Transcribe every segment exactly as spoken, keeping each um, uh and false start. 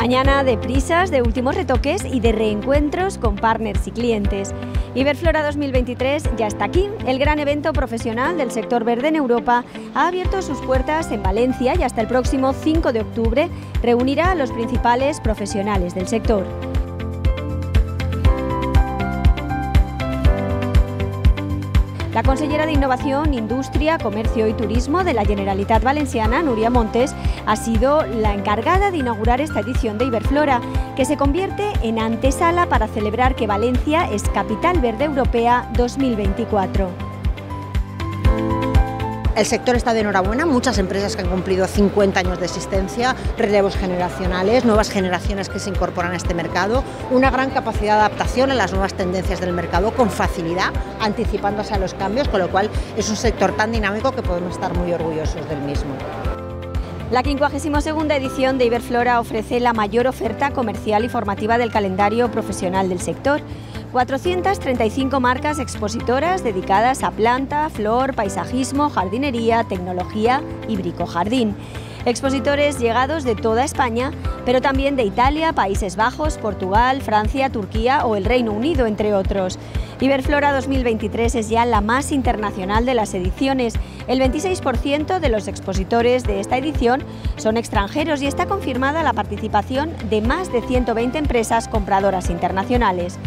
Mañana de prisas, de últimos retoques y de reencuentros con partners y clientes. Iberflora dos mil veintitrés ya está aquí. El gran evento profesional del sector verde en Europa ha abierto sus puertas en Valencia y hasta el próximo cinco de octubre reunirá a los principales profesionales del sector. La consellera de Innovación, Industria, Comercio y Turismo de la Generalitat Valenciana, Núria Montes, ha sido la encargada de inaugurar esta edición de Iberflora, que se convierte en antesala para celebrar que Valencia es Capital Verde Europea dos mil veinticuatro. El sector está de enhorabuena, muchas empresas que han cumplido cincuenta años de existencia, relevos generacionales, nuevas generaciones que se incorporan a este mercado, una gran capacidad de adaptación a las nuevas tendencias del mercado con facilidad, anticipándose a los cambios, con lo cual es un sector tan dinámico que podemos estar muy orgullosos del mismo. La quincuagésima segunda edición de Iberflora ofrece la mayor oferta comercial y formativa del calendario profesional del sector. cuatrocientas treinta y cinco marcas expositoras dedicadas a planta, flor, paisajismo, jardinería, tecnología y bricojardín. Expositores llegados de toda España, pero también de Italia, Países Bajos, Portugal, Francia, Turquía o el Reino Unido, entre otros. Iberflora dos mil veintitrés es ya la más internacional de las ediciones. El veintiséis por ciento de los expositores de esta edición son extranjeros y está confirmada la participación de más de ciento veinte empresas compradoras internacionales.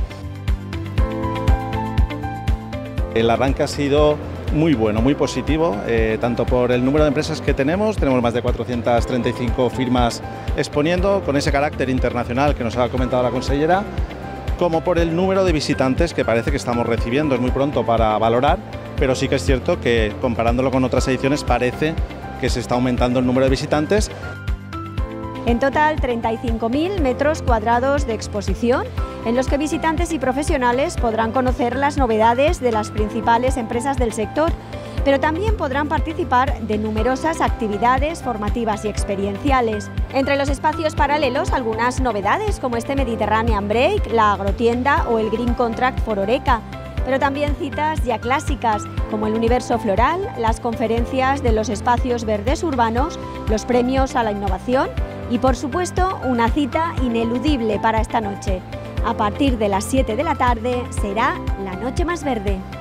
El arranque ha sido muy bueno, muy positivo, eh, tanto por el número de empresas que tenemos, tenemos más de cuatrocientas treinta y cinco firmas exponiendo, con ese carácter internacional que nos ha comentado la consellera, como por el número de visitantes que parece que estamos recibiendo. Es muy pronto para valorar, pero sí que es cierto que comparándolo con otras ediciones parece que se está aumentando el número de visitantes. En total, treinta y cinco mil metros cuadrados de exposición, en los que visitantes y profesionales podrán conocer las novedades de las principales empresas del sector, pero también podrán participar de numerosas actividades formativas y experienciales. Entre los espacios paralelos, algunas novedades como este Mediterranean Break, la agrotienda o el Green Contract for Oreca, pero también citas ya clásicas como el universo floral, las conferencias de los espacios verdes urbanos, los premios a la innovación y, por supuesto, una cita ineludible para esta noche. A partir de las siete de la tarde será la noche más verde.